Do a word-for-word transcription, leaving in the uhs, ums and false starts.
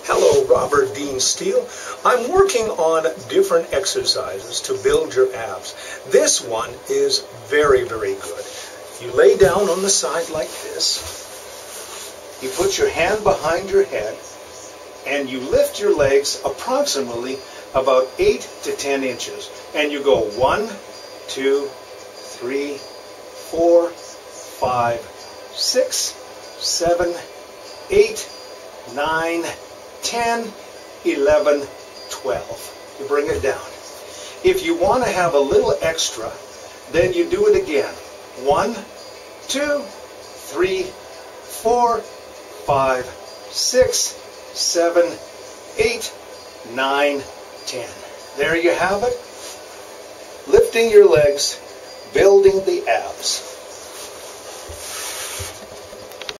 Hello, Robert Dean Steele. I'm working on different exercises to build your abs. This one is very, very good. You lay down on the side like this. You put your hand behind your head and you lift your legs approximately about eight to ten inches. And you go one, two, three, four, five, six, seven, eight, nine, ten, eleven, twelve. You bring it down. If you want to have a little extra, then you do it again. One, two, three, four, five, six, seven, eight, nine, ten. There you have it. Lifting your legs, building the abs.